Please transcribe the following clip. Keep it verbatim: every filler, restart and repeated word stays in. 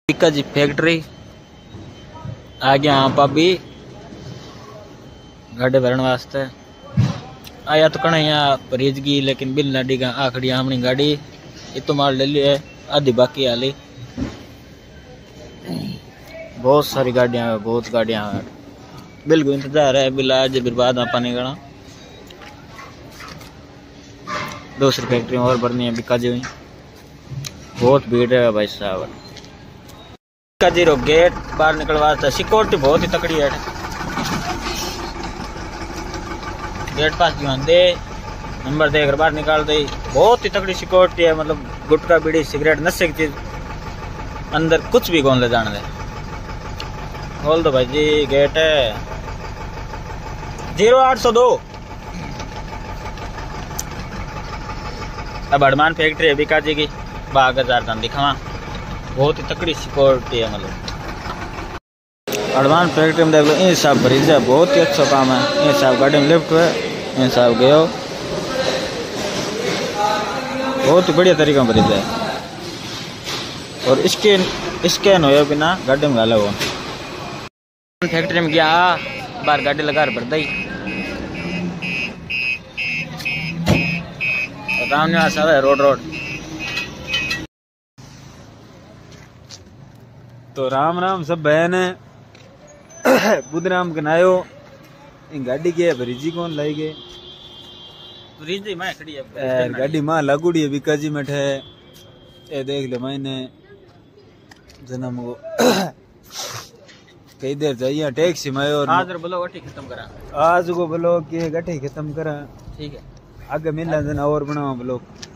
बिका जी फैक्ट्री आ गया आप अभी गाड़े भरने वास्ते आया तो कण यहाँ परेज की लेकिन बिल लाडी का आखड़ी हमने गाड़ी ये तो माल ले ली है आधी बाकी हाली बहुत सारी गाड़ियां हैं बहुत गाड़ियां हैं बिल को इंतजार है बिल आज बर्बाद आप नहीं करना दूसरी फैक्ट्री और भरनी है बिका जी हुई बहुत भीड़ है भाई साहब बिका जी रो गेट बाहर निकलवा सिक्योरिटी बहुत ही तकड़ी है गेट पास ध्यान दे नंबर देकर बाहर निकाल दे बहुत ही तकड़ी सिक्योरिटी है मतलब गुटखा बीड़ी सिगरेट नशे की चीज अंदर कुछ भी कौन ले जाने दे खोल दो भाई जी गेट है जीरो आठ सौ दो अब हनुमान फैक्ट्री है बिका जी की बाग हजार दान दिखावा बहुत ही तकड़ी सिक्योरिटी है मतलब हनुमान फैक्ट्री में देख लो ये साहब भरीज है बहुत ही अच्छा काम है ये साहब गाड़ी में लिफ्ट है ये साहब गयो बहुत ही बढ़िया तरीका में भरीज है और इसके स्कैन हो बिना गाड़ी में गाला हुआ फैक्ट्री में गया बाहर गाड़ी लगा भर दी राम निवास है रोड रोड तो राम राम सब बहन है बुध राम कनायो गाड़ी के भरीजी कौन लाई गए भरीजी मैं खड़ी है गाड़ी मां लागूड़ी है बिका जी में है ये देख ले मैंने जन्म को कई देर चाहिए टैक्सी में और आज बोलो गठी खत्म करा आज को ब्लॉग के गठी खत्म करा ठीक है आगे मिलना और बनाओ ब्लॉग।